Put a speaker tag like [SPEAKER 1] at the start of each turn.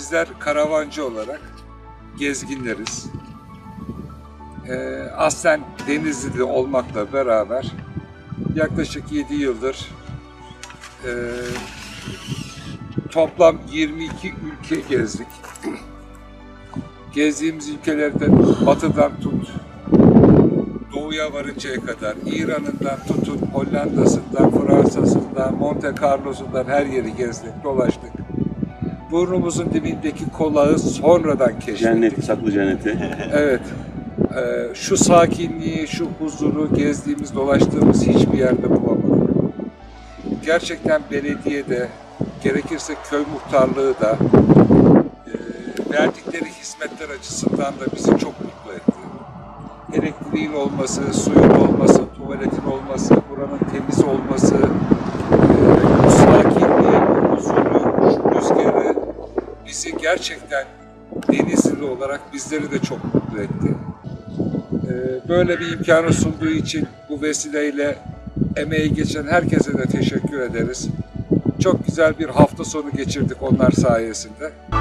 [SPEAKER 1] bizler karavancı olarak gezginleriz. Aslen Denizli'de olmakla beraber yaklaşık 7 yıldır toplam 22 ülke gezdik. Gezdiğimiz ülkelerden batıdan tut, doğuya varıncaya kadar, İran'ından tutun, Hollanda'sından, Fransa'sından, Monte Carlo'sundan her yeri gezdik, dolaştık. Burnumuzun dibindeki kolağı sonradan keşfettik.
[SPEAKER 2] Cennet, saklı cenneti.
[SPEAKER 1] Evet. Şu sakinliği, şu huzuru gezdiğimiz, dolaştığımız hiçbir yerde bulamadık. Gerçekten belediyede, gerekirse köy muhtarlığı da verdikleri hizmetler açısından da bizi çok mutlu etti. Elektriğin olması, suyun olması, tuvaletin olması, buranın temiz olması, bu sakinliği, bu huzuru, şu rüzgarı bizi gerçekten Denizli olarak bizleri de çok mutlu etti. Böyle bir imkanı sunduğu için bu vesileyle emeği geçen herkese de teşekkür ederiz. Çok güzel bir hafta sonu geçirdik onlar sayesinde.